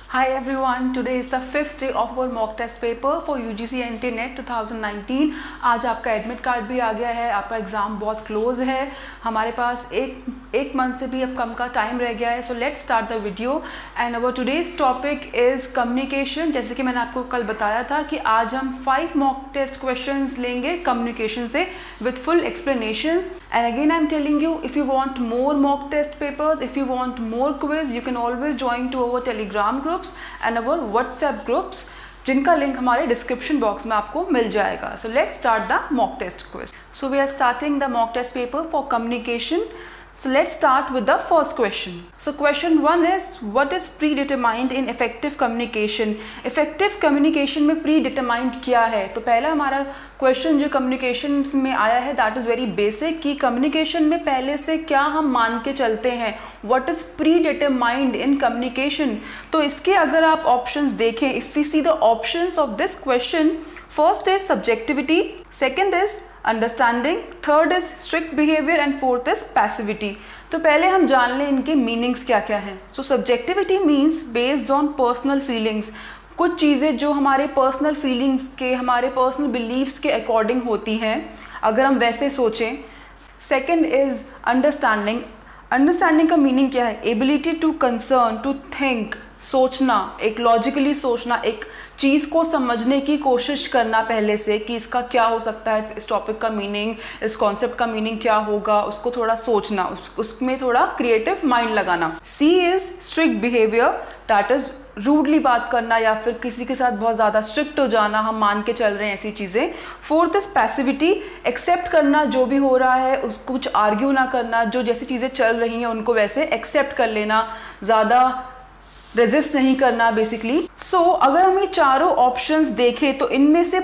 Hi everyone, today is the 5th day of our mock test paper for UGC NT NET 2019। आज आपका admit card भी आ गया है, आपका एग्ज़ाम बहुत क्लोज है, हमारे पास एक मंथ से भी अब कम का टाइम रह गया है। So let's start the video and our today's topic is communication. जैसे कि मैंने आपको कल बताया था कि आज हम 5 मॉक टेस्ट क्वेश्चंस लेंगे कम्युनिकेशन से with full explanations. And again I'm telling you, if you want more mock test papers, if you want more quiz, you can always join to our Telegram groups and our WhatsApp groups, जिनका link हमारे description box में आपको मिल जाएगा। So let's start the mock test quiz. So we are starting the mock test paper for communication. So let's start with the first question. So question 1 is, what is predetermined in effective communication? Effective communication में predetermined क्या है? तो पहला हमारा question जो communication में आया है दैट इज़ वेरी बेसिक कि कम्युनिकेशन में पहले से क्या हम मान के चलते हैं, what is predetermined in communication. तो इसके अगर आप ऑप्शंस देखें, if we see the options of this question, first is subjectivity, second is understanding, third is strict behaviour and fourth is passivity. तो पहले हम जान लें इनके मीनिंग्स क्या क्या हैं। So subjectivity means based on personal feelings, कुछ चीज़ें जो हमारे पर्सनल फीलिंग्स के, हमारे पर्सनल बिलीव्स के अकॉर्डिंग होती हैं, अगर हम वैसे सोचें। सेकंड इज अंडरस्टैंडिंग, अंडरस्टैंडिंग का मीनिंग क्या है? Ability to concern, to think, सोचना, एक लॉजिकली सोचना, एक चीज़ को समझने की कोशिश करना पहले से कि इसका क्या हो सकता है, इस टॉपिक का मीनिंग, इस कॉन्सेप्ट का मीनिंग क्या होगा, उसको थोड़ा सोचना, उसमें थोड़ा क्रिएटिव माइंड लगाना। C is strict behaviour, that is rudely बात करना या फिर किसी के साथ बहुत ज़्यादा स्ट्रिक्ट हो जाना, हम मान के चल रहे हैं ऐसी चीज़ें। फोर्थ इज पैसिविटी, एक्सेप्ट करना जो भी हो रहा है, उसको कुछ आर्ग्यू ना करना, जो जैसी चीज़ें चल रही हैं उनको वैसे एक्सेप्ट कर लेना, ज़्यादा रेजिस्ट नहीं करना बेसिकली। सो अगर हम ये चारों ऑप्शंस देखें तो इनमें से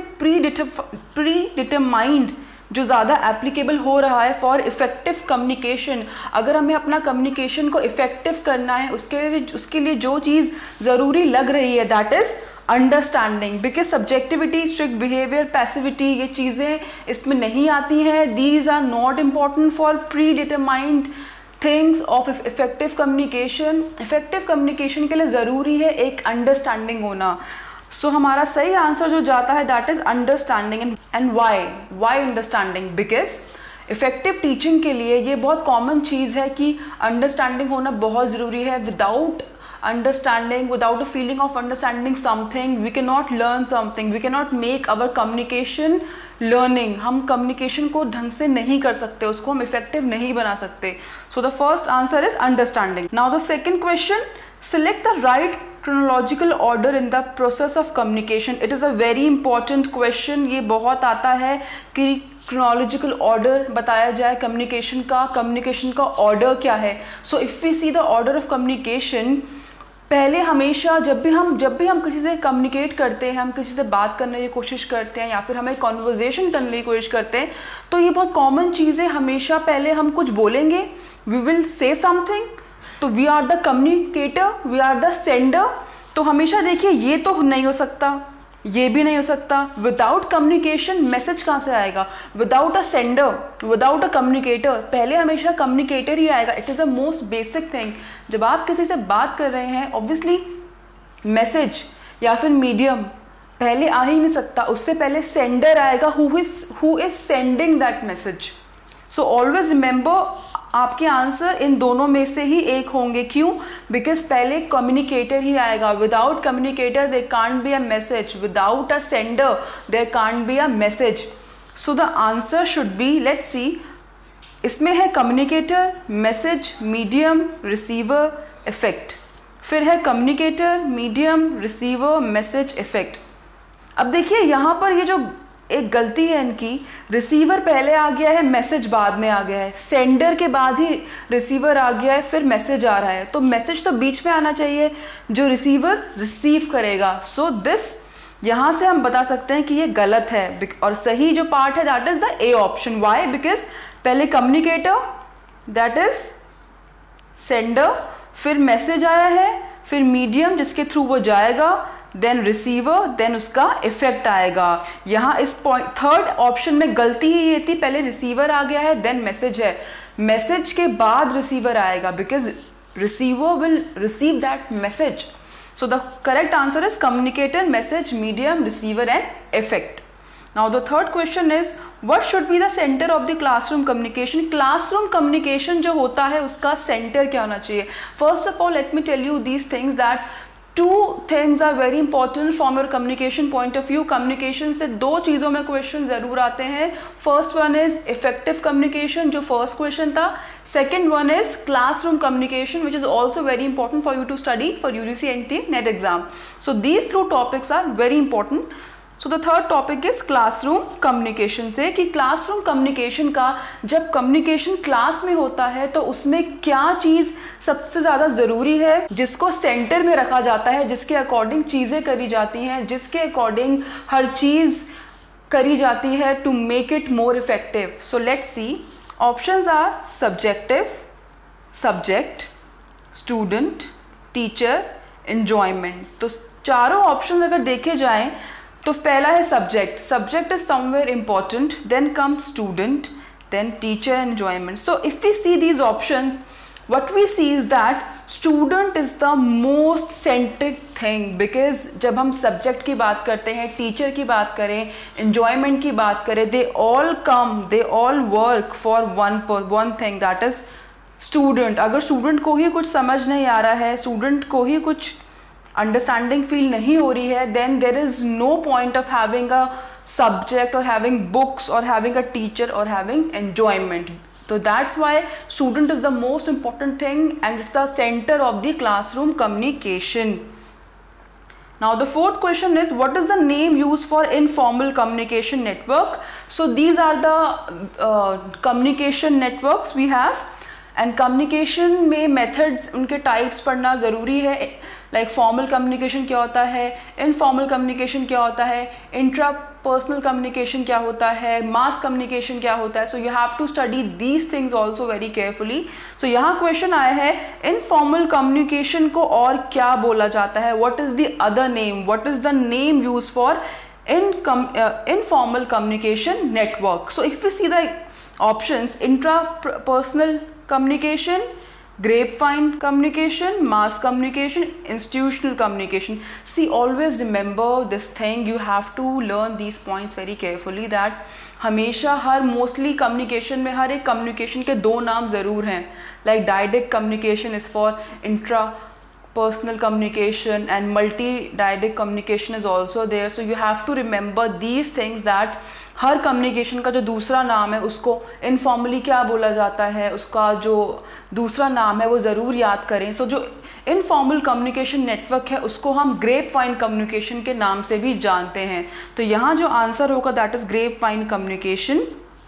प्रीडिटरमाइंड जो ज़्यादा एप्लीकेबल हो रहा है फॉर इफेक्टिव कम्युनिकेशन, अगर हमें अपना कम्युनिकेशन को इफेक्टिव करना है उसके लिए जो चीज़ ज़रूरी लग रही है that is understanding, because subjectivity, strict behaviour, passivity ये चीज़ें इसमें नहीं आती हैं। These are not important for predetermined things of effective communication. Effective communication के लिए ज़रूरी है एक अंडरस्टैंडिंग होना। सो हमारा सही आंसर जो जाता है that is understanding. And why understanding? Because effective teaching के लिए ये बहुत कॉमन चीज़ है कि अंडरस्टैंडिंग होना बहुत ज़रूरी है। Without understanding, without a feeling of understanding something, we cannot learn something, we cannot make our communication learning। हम communication को ढंग से नहीं कर सकते, उसको हम effective नहीं बना सकते। So the first answer is understanding. Now the second question, select the right chronological order in the process of communication. It is a very important question। ये बहुत आता है कि chronological order बताया जाए communication का order क्या है। So if we see the order of communication, पहले हमेशा जब भी हम किसी से कम्युनिकेट करते हैं, हम किसी से बात करने की कोशिश करते हैं या फिर हमें कॉन्वर्जेशन करने की कोशिश करते हैं, तो ये बहुत कॉमन चीज़ है। हमेशा पहले हम कुछ बोलेंगे, वी विल से समथिंग, तो we are the communicator, we are the sender. तो हमेशा देखिए ये तो नहीं हो सकता, ये भी नहीं हो सकता। विदाउट कम्युनिकेशन मैसेज कहाँ से आएगा? Without a sender, without a communicator, पहले हमेशा कम्युनिकेटर ही आएगा। It is a most basic thing. जब आप किसी से बात कर रहे हैं ऑब्वियसली मैसेज या फिर मीडियम पहले आ ही नहीं सकता, उससे पहले सेंडर आएगा, who is sending that message. So always remember आपके आंसर इन दोनों में से ही एक होंगे। क्यों? बिकॉज पहले कम्युनिकेटर ही आएगा। Without communicator there can't be a message, without a sender there can't be a message. So the answer should be, let's see, इसमें है communicator, message, medium, receiver, effect. फिर है communicator, medium, receiver, message, effect. अब देखिए यहाँ पर ये जो एक गलती है इनकी, रिसीवर पहले आ गया है, मैसेज बाद में आ गया है, सेंडर के बाद ही रिसीवर आ गया है, फिर मैसेज आ रहा है। तो मैसेज तो बीच में आना चाहिए जो रिसीवर रिसीव करेगा। सो दिस यहाँ से हम बता सकते हैं कि ये गलत है और सही जो पार्ट है that is the A option. Why? Because पहले कम्युनिकेटर दैट इज सेंडर, फिर मैसेज आया है, फिर मीडियम जिसके थ्रू वो जाएगा, देन रिसीवर, देन उसका इफेक्ट आएगा। यहाँ इस पॉइंट थर्ड ऑप्शन में गलती ही ये थी, पहले रिसीवर आ गया है देन मैसेज है, मैसेज के बाद रिसीवर आएगा because receiver will receive that message। So the correct answer is communicator, message, medium, receiver and effect. Now the third question is what should be the center of the classroom communication? Classroom communication जो होता है उसका center क्या होना चाहिए? First of all, let me tell you these things that two things are very important from your communication point of view. Communication से दो चीज़ों में क्वेश्चन ज़रूर आते हैं. First one is effective communication जो first question था. Second one is classroom communication which is also very important for you to study for UGC/NT NET exam. So these two topics are very important. So the third topic is classroom communication से कि classroom communication का जब communication class में होता है तो उसमें क्या चीज़ सबसे ज़्यादा ज़रूरी है जिसको सेंटर में रखा जाता है, जिसके अकॉर्डिंग चीज़ें करी जाती हैं, जिसके अकॉर्डिंग हर चीज़ करी जाती है to make it more effective. So let's see. Options are subjective, subject, student, teacher, enjoyment. तो चारों ऑप्शन अगर देखे जाएं तो पहला है subject. Subject is somewhere important, then come student, then teacher, enjoyment. So if we see these options, what we see is that student is the most centric thing, because जब हम सब्जेक्ट की बात करते हैं, टीचर की बात करें, enjoyment की बात करें, they all work for one thing, that is student. अगर स्टूडेंट को ही कुछ समझ नहीं आ रहा है, स्टूडेंट को ही कुछ अंडरस्टैंडिंग फील नहीं हो रही है, then there is no point of having a subject और हैविंग बुक्स और हैविंग अ टीचर और having enjoyment. So that's why student is the most important thing and it's the center of the classroom communication. Now the fourth question is what is the name used for informal communication network? So these are the communication networks we have and communication में methods उनके types पढ़ना ज़रूरी है. Like formal communication क्या होता है, informal communication क्या होता है, इंट्रा पर्सनल कम्युनिकेशन क्या होता है, मास कम्युनिकेशन क्या होता है. So you have to study these things also very carefully. So यहाँ क्वेश्चन आया है इनफॉर्मल कम्युनिकेशन को और क्या बोला जाता है, what is the other name, what is the name use for informal communication network. So if you see the options, intra personal communication, grapevine communication, mass communication, institutional communication. See, always remember this thing, you have to learn these points very carefully that हमेशा हर mostly communication में हर एक communication के दो नाम ज़रूर हैं. Like direct communication is for intra personal communication and multi-diadic communication is also there. So you have to remember these things that हर communication का जो दूसरा नाम है उसको इनफॉर्मली क्या बोला जाता है, उसका जो दूसरा नाम है वो ज़रूर याद करें. सो जो इनफॉर्मल कम्युनिकेशन नेटवर्क है उसको हम ग्रेप वाइन कम्युनिकेशन के नाम से भी जानते हैं. तो यहाँ जो आंसर होगा that is grapevine communication.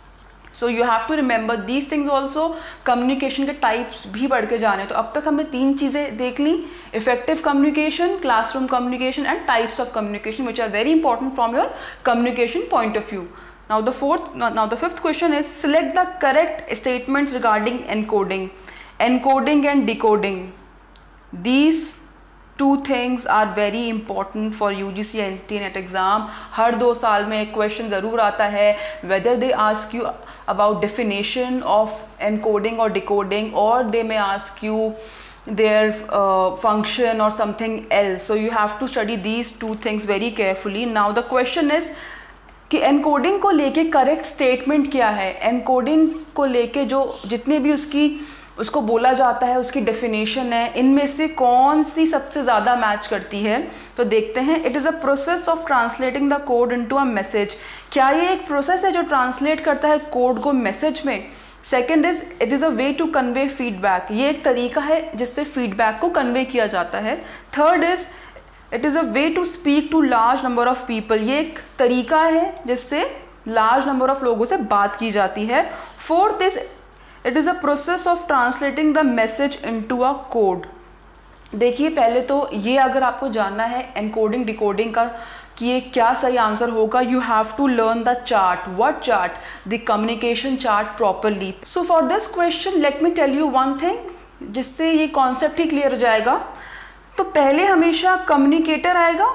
So you have to remember these things also. Communication के टाइप्स भी बढ़ के जाने. तो अब तक हमने तीन चीज़ें देख ली, effective communication, classroom communication and types of communication which are very important from your communication point of view. Now the fifth question is select the correct statements regarding encoding. Encoding and decoding. These two things are very important for UGC/NT NET exam. हर 2 साल में एक question ज़रूर आता है, whether they ask you about definition of encoding or decoding, or they may ask you their function or something else. So you have to study these two things very carefully. Now the question is कि encoding को लेके correct statement क्या है. Encoding को लेके जो जितने भी उसको बोला जाता है, उसकी डेफिनेशन है, इनमें से कौन सी सबसे ज़्यादा मैच करती है. तो देखते हैं. It is a process of translating the code into a message. क्या ये एक प्रोसेस है जो ट्रांसलेट करता है कोड को मैसेज में. Second is it is a way to convey feedback. ये एक तरीका है जिससे फीडबैक को कन्वे किया जाता है. Third is it is a way to speak to large number of people. ये एक तरीका है जिससे लार्ज नंबर ऑफ लोगों से बात की जाती है. Fourth is it is a process of translating the message into a code. देखिए पहले तो ये अगर आपको जानना है एनकोडिंग डिकोडिंग का कि ये क्या सही आंसर होगा, you have to learn the chart. What chart? The communication chart properly. So for this question let me tell you one thing जिससे ये कॉन्सेप्ट ही क्लियर हो जाएगा. तो पहले हमेशा कम्युनिकेटर आएगा,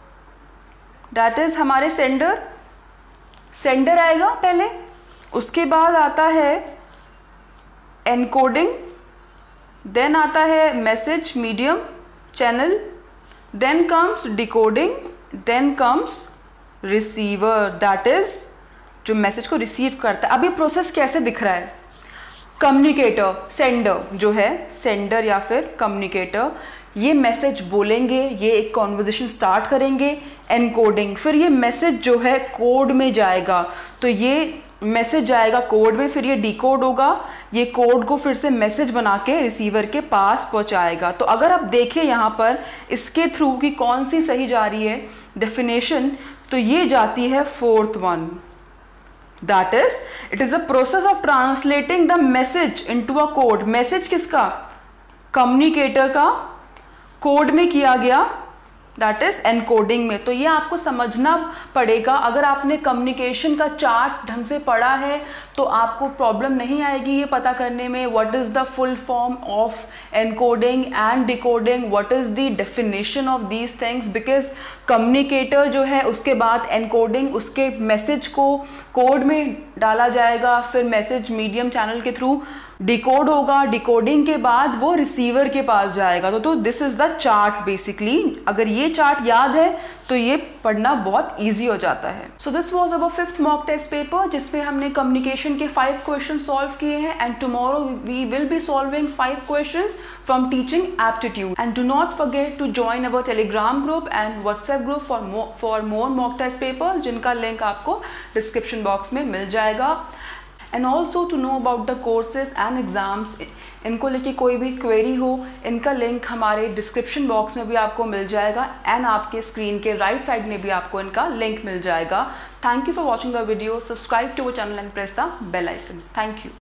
दैट इज हमारे सेंडर आएगा पहले. उसके बाद आता है एनकोडिंग, देन आता है message, medium, channel, then comes decoding, then comes receiver, that is जो मैसेज को रिसीव करता है। अब ये प्रोसेस कैसे दिख रहा है? कम्युनिकेटर, सेंडर जो है, सेंडर या फिर कम्युनिकेटर, ये मैसेज बोलेंगे, ये एक कॉन्वर्जेशन स्टार्ट करेंगे, एनकोडिंग, फिर ये मैसेज जो है कोड में जाएगा, तो ये मैसेज जाएगा कोड में, फिर ये डिकोड होगा, ये कोड को फिर से मैसेज बना के रिसीवर के पास पहुंचाएगा। तो अगर आप देखें यहाँ पर इसके थ्रू कि कौन सी सही जा रही है डेफिनेशन, तो ये जाती है fourth one, that is it is a process of translating the message into a code. Message किसका? कम्युनिकेटर का, कोड में किया गया, दैट इज एनकोडिंग में। तो ये आपको समझना पड़ेगा। अगर आपने कम्युनिकेशन का चार्ट ढंग से पढ़ा है तो आपको प्रॉब्लम नहीं आएगी ये पता करने में what is the full form of encoding and decoding, what is the definition of these things, because communicator जो है उसके बाद एनकोडिंग, उसके मैसेज को कोड में डाला जाएगा, फिर मैसेज मीडियम चैनल के थ्रू डिकोड होगा, डिकोडिंग के बाद वो रिसीवर के पास जाएगा। तो this is the chart basically. अगर ये चार्ट याद है तो ये पढ़ना बहुत इजी हो जाता है। So this was our 5th mock test paper जिसमें हमने कम्युनिकेशन के 5 क्वेश्चन सॉल्व किए हैं, and tomorrow we will be solving 5 questions from teaching aptitude. And do not forget to join our telegram group and whatsapp group for more mock test papers जिनका link आपको description box में मिल जाएगा। And also to know about the courses and exams, इनको लेके कोई भी query हो, इनका लिंक हमारे डिस्क्रिप्शन बॉक्स में भी आपको मिल जाएगा, एंड आपके स्क्रीन के राइट साइड में भी आपको इनका लिंक मिल जाएगा। Thank you for watching the video, subscribe to our channel and press the bell icon. Thank you.